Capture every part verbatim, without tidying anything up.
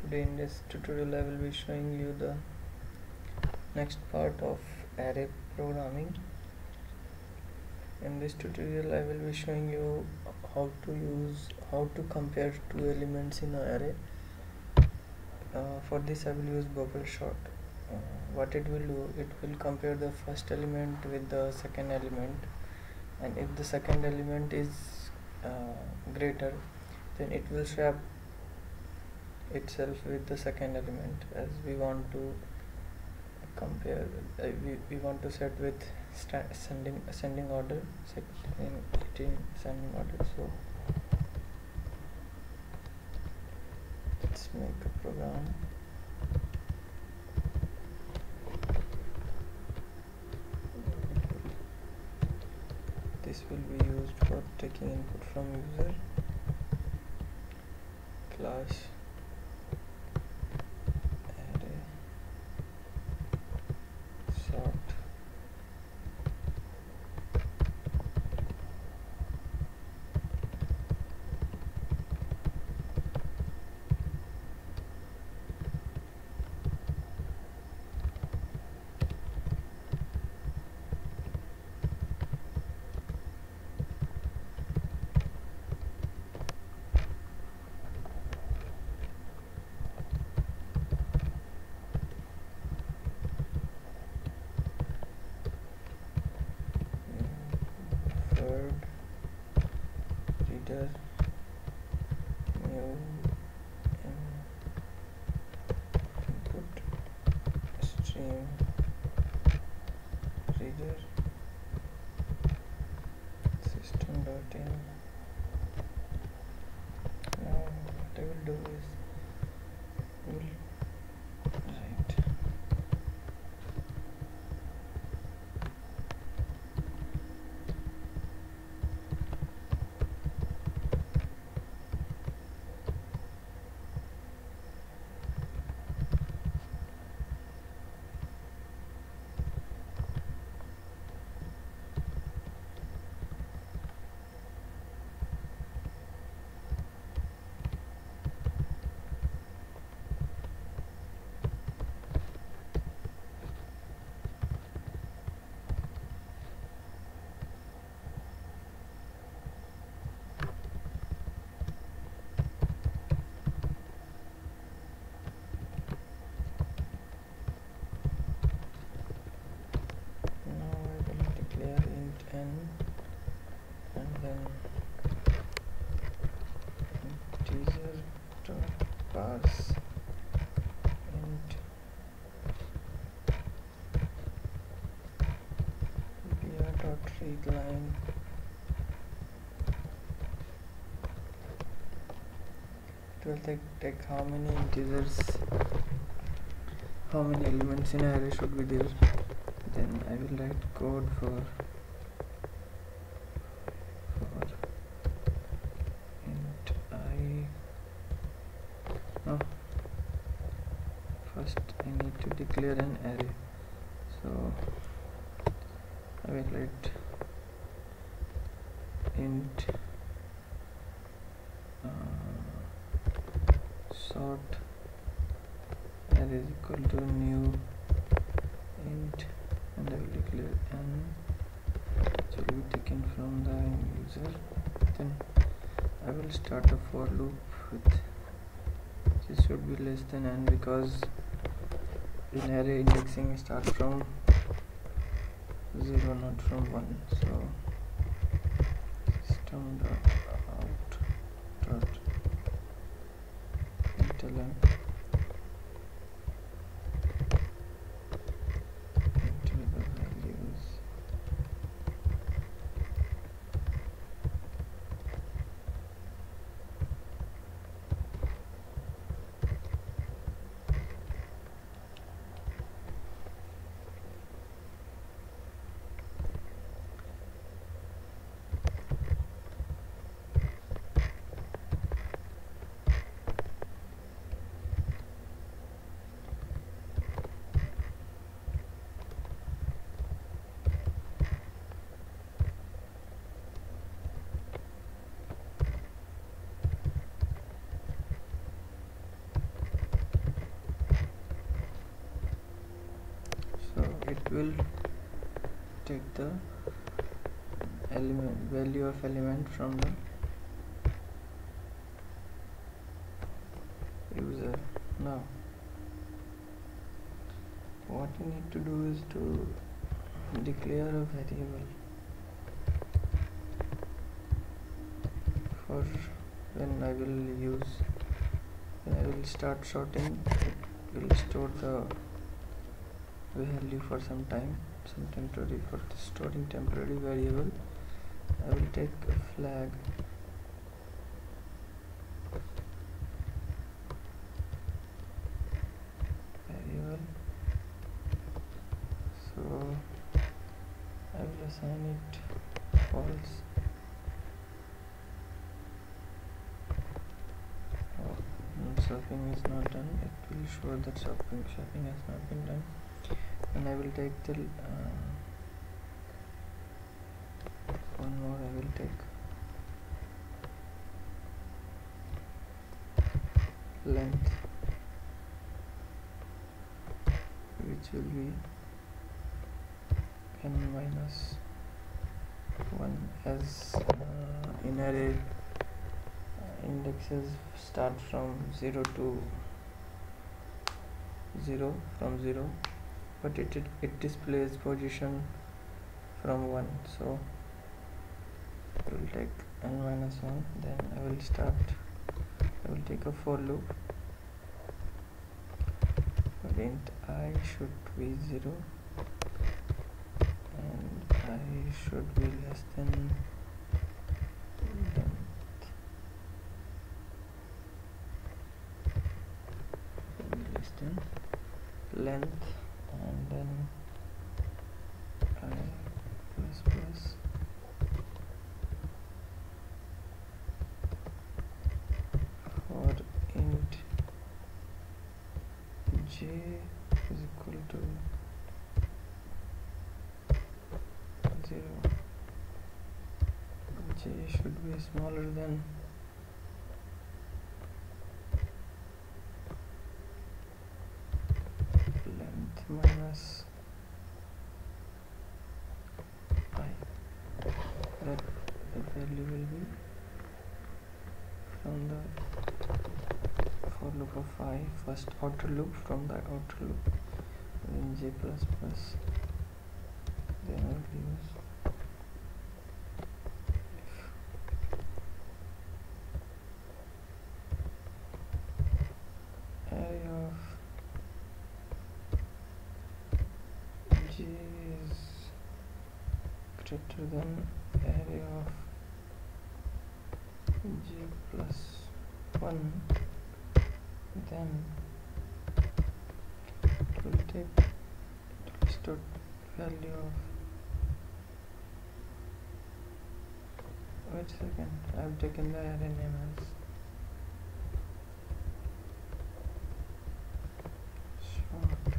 Today in this tutorial I will be showing you the next part of array programming. In this tutorial I will be showing you how to use how to compare two elements in an array. Uh, for this I will use bubble sort. Uh, what it will do, it will compare the first element with the second element, and if the second element is uh, greater, then it will swap itself with the second element. As we want to compare, uh, we, we want to set with ascending ascending order, set in it in ascending order. So let's make a program. This will be used for taking input from user. Class array sort. Third reader new input stream reader system dot in. Now what I will do is will write n and then integer dot parse int br dot read line. It will take, take how many integers, how many elements in an array should be there. Then I will write code for Now, first I need to declare an array, so I will write int uh, sort array is equal to new int, and I will declare n, which will be taken from the user. Then I will start a for loop with this should be less than n, because in array indexing starts from zero, not from one. So system dot out dot println enter the values. it will take the element value of element from the user. Now what you need to do is to declare a variable for when I will use when I will start sorting. It will store the value for some time, some temporary for the storing temporary variable. I will take a flag variable, so I will assign it false. Oh, shopping is not done. It will show that shopping shopping has not been done. And I will take the uh, one more. I will take length, which will be n minus one, as uh, in array uh, indexes start from zero to zero from zero, but it, it it displays position from one, so I will take n minus one. Then I will start I will take a for loop. Int I should be zero and I should be less than length, less than length, and then I plus plus for int j is equal to zero. J should be smaller than length minus I. That the value will be from the for loop of I, first outer loop, from the outer loop, then j plus plus, then I will use if array of j is greater than array of j plus one, then it will take it will store value of, wait a second, I have taken the array name as short.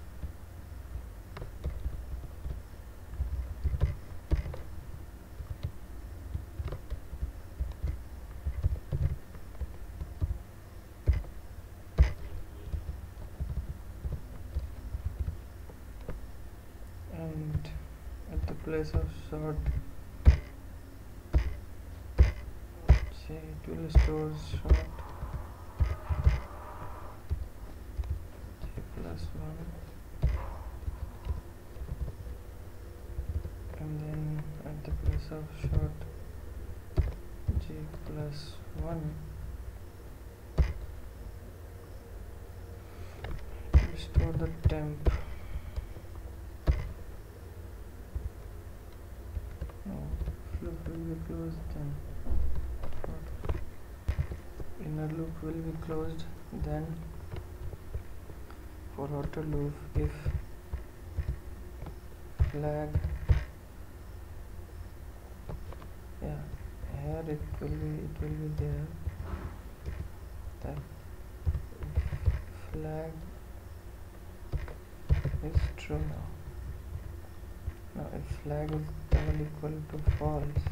And at the place of short, say it will store short j plus one, and then at the place of short j plus one, it will store the temp. No, loop will be closed, then inner loop will be closed. Then for outer loop, if flag, yeah, here it will be it will be there, that flag is true now. Now if flag is double equal to false,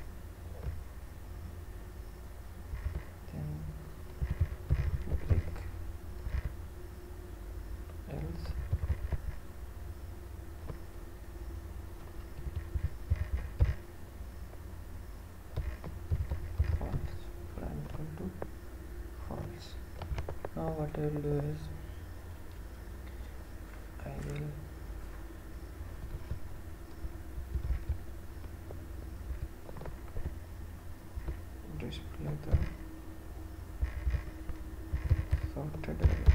then click else. Now what I will do is I will display the sorted array.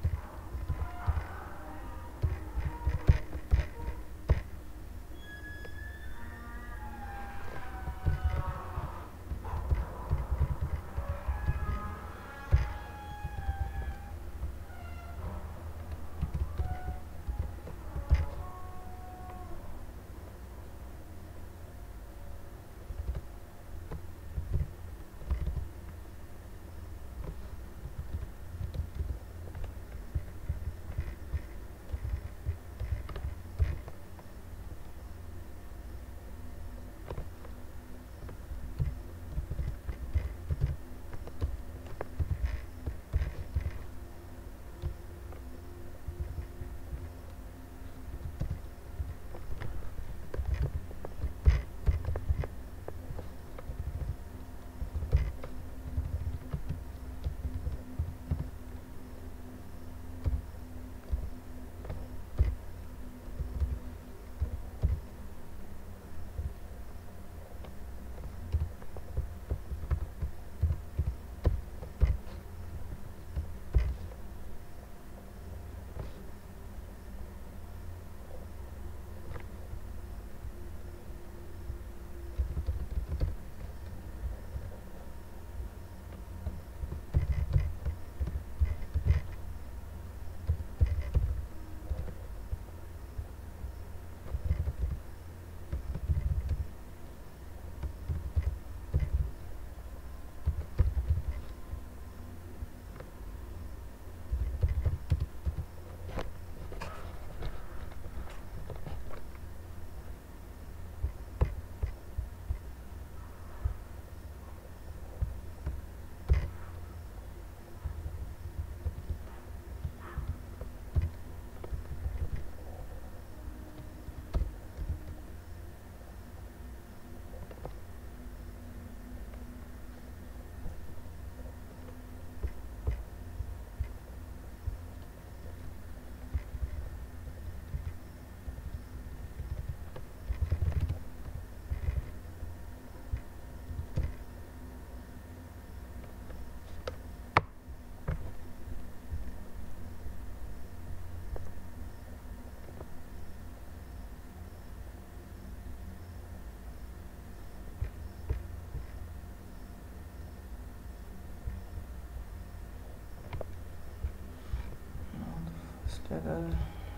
Error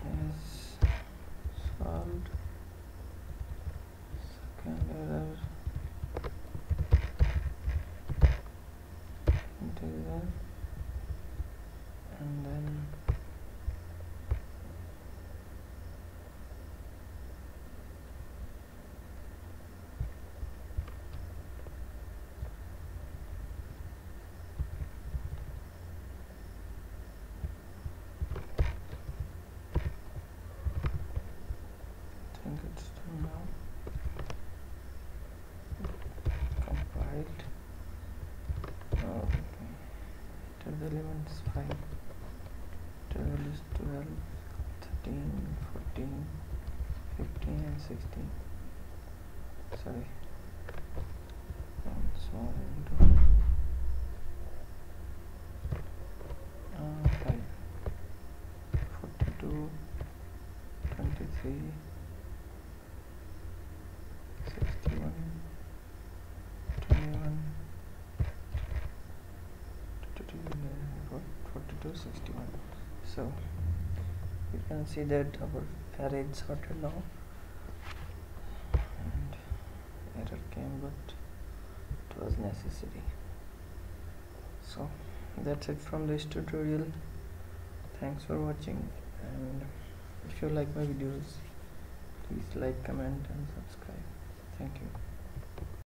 is solved. Second error, integer, and then it's done now. Compiled. Oh, okay. The element is five. twelve is twelve, thirteen, fourteen, fifteen, and sixteen. Sorry. And small window. Uh, five. forty-two, twenty-three. sixty-one, twenty-one, forty-two, sixty-one. So you can see that our array is sorted now, and error came, but it was necessary. So that's it from this tutorial. Thanks for watching, and if you like my videos, please like, comment and subscribe. Thank you.